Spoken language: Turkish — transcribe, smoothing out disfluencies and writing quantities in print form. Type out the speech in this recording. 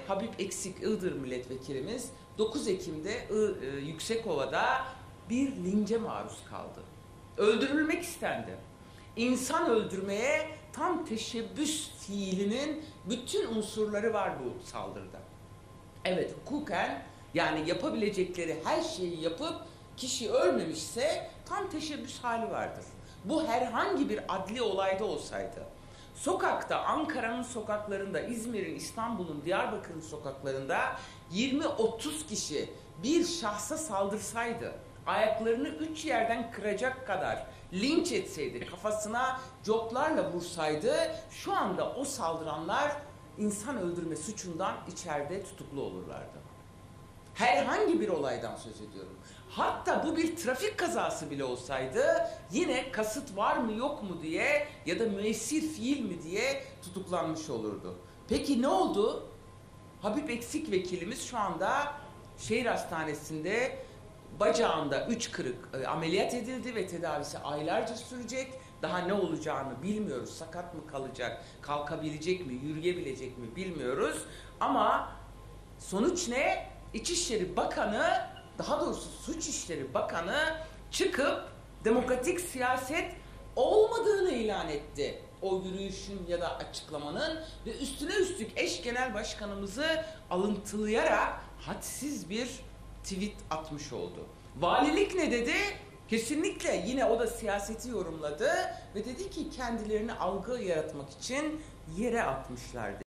Habib Eksik Iğdır milletvekilimiz 9 Ekim'de Yüksekova'da bir lince maruz kaldı. Öldürülmek istendi. İnsan öldürmeye tam teşebbüs fiilinin bütün unsurları var bu saldırıda. Evet, hukuken yani yapabilecekleri her şeyi yapıp kişi ölmemişse tam teşebbüs hali vardır. Bu herhangi bir adli olayda olsaydı, sokakta, Ankara'nın sokaklarında, İzmir'in, İstanbul'un, Diyarbakır'ın sokaklarında 20-30 kişi bir şahsa saldırsaydı, ayaklarını 3 yerden kıracak kadar linç etseydi, kafasına coplarla vursaydı, şu anda o saldıranlar insan öldürme suçundan içeride tutuklu olurlardı. Herhangi bir olaydan söz ediyorum. Hatta bu bir trafik kazası bile olsaydı yine kasıt var mı yok mu diye ya da müessir fiil mi diye tutuklanmış olurdu. Peki ne oldu? Habib Eksik vekilimiz şu anda şehir hastanesinde bacağında 3 kırık ameliyat edildi ve tedavisi aylarca sürecek. Daha ne olacağını bilmiyoruz. Sakat mı kalacak, kalkabilecek mi, yürüyebilecek mi bilmiyoruz. Ama sonuç ne? İçişleri Bakanı, daha doğrusu Suç İşleri Bakanı çıkıp demokratik siyaset olmadığını ilan etti. O yürüyüşün ya da açıklamanın ve üstüne üstlük eş genel başkanımızı alıntılayarak hadsiz bir tweet atmış oldu. Valilik ne dedi? Kesinlikle yine o da siyaseti yorumladı ve dedi ki kendilerini algı yaratmak için yere atmışlardı.